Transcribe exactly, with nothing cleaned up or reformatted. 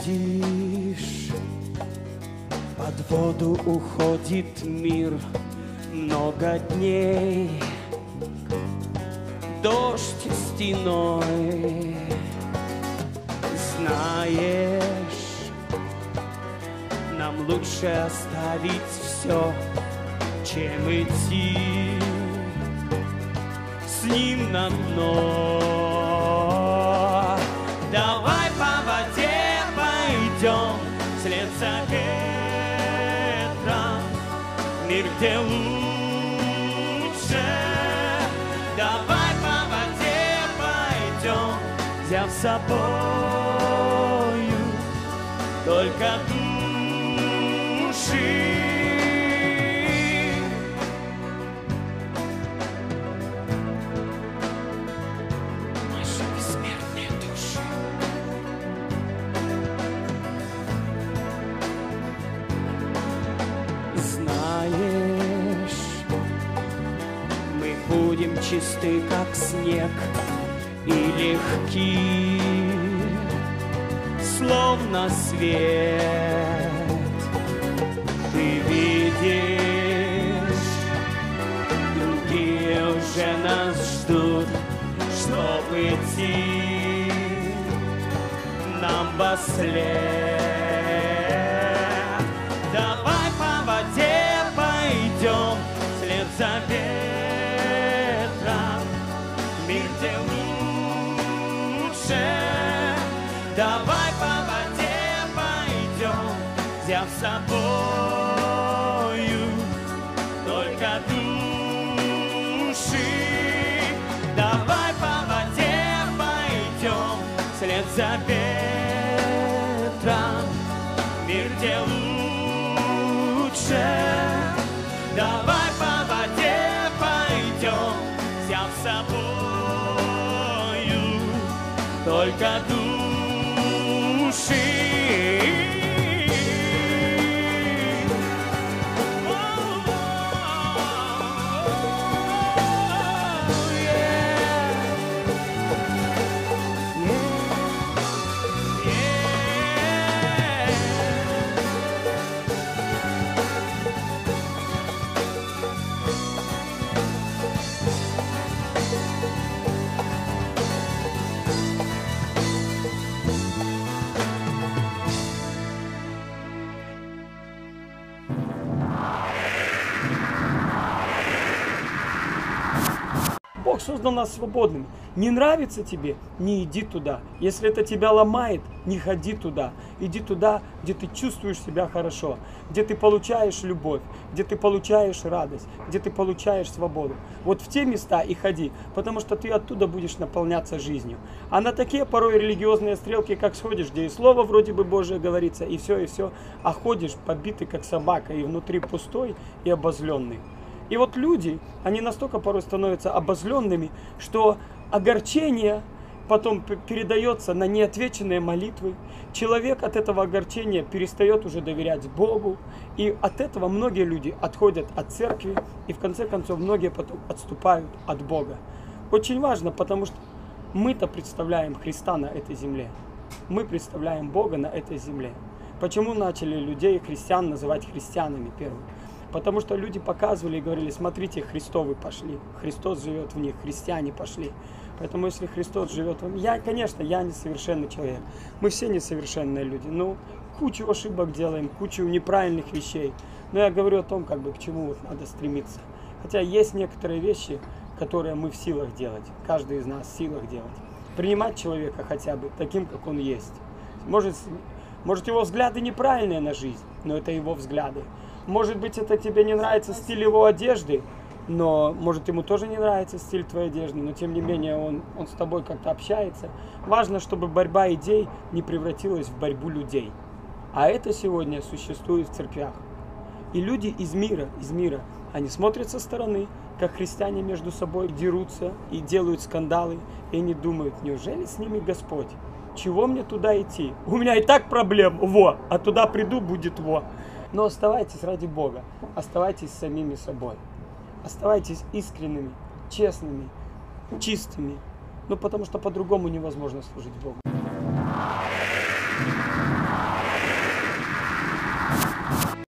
видишь, под воду уходит мир, много дней, дождь стеной. Знаешь, нам лучше оставить все, чем идти с ним на дно. Давай по воде пойдем вслед за ветром, мир, где лучше. Давай по воде пойдем, взяв с собою только души. Наши бессмертные души. Знаешь, мы будем чисты, как снег, и легки, словно свет. Ты видишь, другие уже нас ждут, чтобы идти нам во след. Давай по воде пойдем вслед за ветром, мир, где лучше. Давай по воде пойдем, взяв с собою только души. Давай по воде пойдем вслед за ветром, мир, где лучше. Давай по воде пойдем, взяв с собою только души. Бог создал нас свободными. Не нравится тебе, не иди туда. Если это тебя ломает, не ходи туда. Иди туда, где ты чувствуешь себя хорошо, где ты получаешь любовь, где ты получаешь радость, где ты получаешь свободу. Вот в те места и ходи, потому что ты оттуда будешь наполняться жизнью. А на такие порой религиозные стрелки, как сходишь, где и слово вроде бы Божие говорится, и все, и все, а ходишь побитый, как собака, и внутри пустой и обозленный. И вот люди, они настолько порой становятся обозленными, что огорчение потом передается на неотвеченные молитвы. Человек от этого огорчения перестает уже доверять Богу. И от этого многие люди отходят от церкви. И в конце концов многие потом отступают от Бога. Очень важно, потому что мы-то представляем Христа на этой земле. Мы представляем Бога на этой земле. Почему начали людей, христиан, называть христианами первым? Потому что люди показывали и говорили: смотрите, Христовы пошли, Христос живет в них, христиане пошли. Поэтому если Христос живет в них, я, конечно, я несовершенный человек, мы все несовершенные люди, но кучу ошибок делаем, кучу неправильных вещей. Но я говорю о том, как бы, к чему вот надо стремиться. Хотя есть некоторые вещи, которые мы в силах делать, каждый из нас в силах делать. Принимать человека хотя бы таким, как он есть. Может, может его взгляды неправильные на жизнь, но это его взгляды. Может быть, это тебе не нравится стиль его одежды, но может ему тоже не нравится стиль твоей одежды, но тем не менее он, он с тобой как-то общается. Важно, чтобы борьба идей не превратилась в борьбу людей. А это сегодня существует в церквях. И люди из мира, из мира, они смотрят со стороны, как христиане между собой дерутся и делают скандалы, и они думают: неужели с ними Господь? Чего мне туда идти? У меня и так проблем, во, а туда приду, будет во. Но оставайтесь ради Бога, оставайтесь самими собой, оставайтесь искренними, честными, чистыми, ну потому что по-другому невозможно служить Богу.